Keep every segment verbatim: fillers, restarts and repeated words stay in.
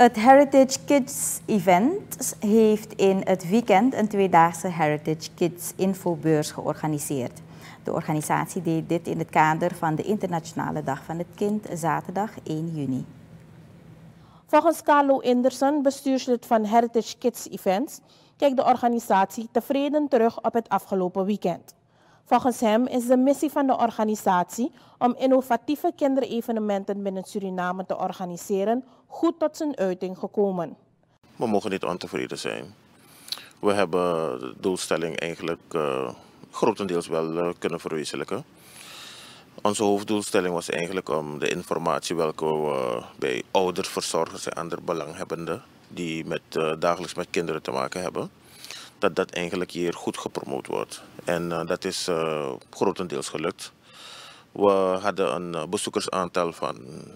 Het Heritage Kids Event heeft in het weekend een tweedaagse Heritage Kids infobeurs georganiseerd. De organisatie deed dit in het kader van de Internationale Dag van het Kind, zaterdag één juni. Volgens Carlo Inderson, bestuurslid van Heritage Kids Events, kijkt de organisatie tevreden terug op het afgelopen weekend. Volgens hem is de missie van de organisatie om innovatieve kinderevenementen binnen Suriname te organiseren goed tot zijn uiting gekomen. We mogen niet ontevreden zijn. We hebben de doelstelling eigenlijk uh, grotendeels wel uh, kunnen verwezenlijken. Onze hoofddoelstelling was eigenlijk om de informatie welke we uh, bij ouders, verzorgers en andere belanghebbenden die met, uh, dagelijks met kinderen te maken hebben, dat dat eigenlijk hier goed gepromoot wordt. En uh, dat is uh, grotendeels gelukt. We hadden een uh, bezoekersaantal van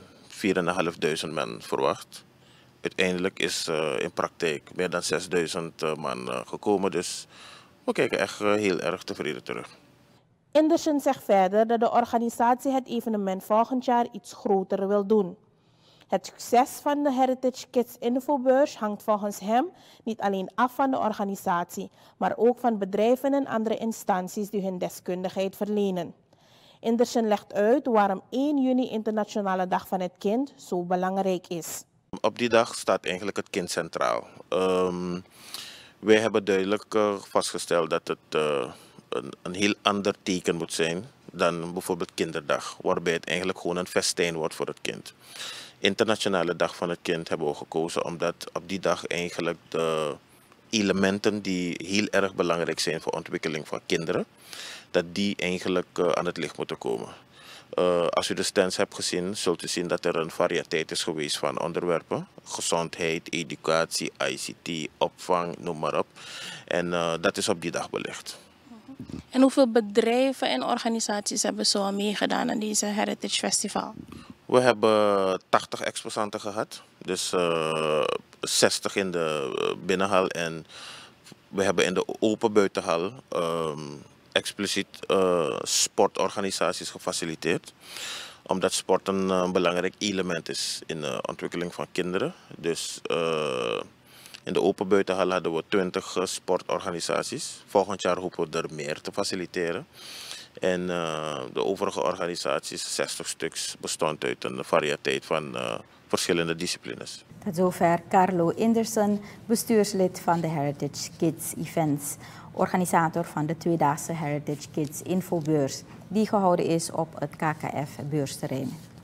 vierduizend vijfhonderd man verwacht. Uiteindelijk is uh, in praktijk meer dan zesduizend uh, man uh, gekomen, dus we kijken echt uh, heel erg tevreden terug. Inderson zegt verder dat de organisatie het evenement volgend jaar iets groter wil doen. Het succes van de Heritage Kids Infobeurs hangt volgens hem niet alleen af van de organisatie, maar ook van bedrijven en andere instanties die hun deskundigheid verlenen. Inderson legt uit waarom één juni Internationale Dag van het Kind zo belangrijk is. Op die dag staat eigenlijk het kind centraal. Um, wij hebben duidelijk uh, vastgesteld dat het uh, een, een heel ander teken moet zijn dan bijvoorbeeld Kinderdag, waarbij het eigenlijk gewoon een festijn wordt voor het kind. Internationale Dag van het Kind hebben we gekozen omdat op die dag eigenlijk de elementen die heel erg belangrijk zijn voor de ontwikkeling van kinderen, dat die eigenlijk uh, aan het licht moeten komen. Uh, als u de stands hebt gezien, zult u zien dat er een variëteit is geweest van onderwerpen. Gezondheid, educatie, I C T, opvang, noem maar op. En uh, dat is op die dag belicht. En hoeveel bedrijven en organisaties hebben zo al meegedaan aan deze Heritage Festival? We hebben tachtig exposanten gehad, dus uh, zestig in de binnenhal en we hebben in de open buitenhal um, expliciet uh, sportorganisaties gefaciliteerd. Omdat sport een uh, belangrijk element is in de ontwikkeling van kinderen. Dus uh, in de open buitenhal hadden we twintig uh, sportorganisaties. Volgend jaar hopen we er meer te faciliteren. En uh, de overige organisaties, zestig stuks, bestond uit een variëteit van uh, verschillende disciplines. Tot zover Carlo Inderson, bestuurslid van de Heritage Kids Events, organisator van de tweedaagse Heritage Kids Infobeurs, die gehouden is op het K K F-beursterrein.